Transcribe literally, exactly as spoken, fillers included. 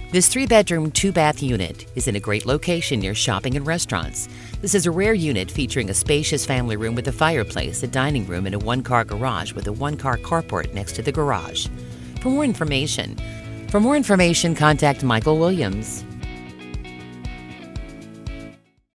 This three-bedroom, two-bath unit is in a great location near shopping and restaurants. This is a rare unit featuring a spacious family room with a fireplace, a dining room, and a one-car garage with a one-car carport next to the garage. For more information, for more information, contact Michael Williams.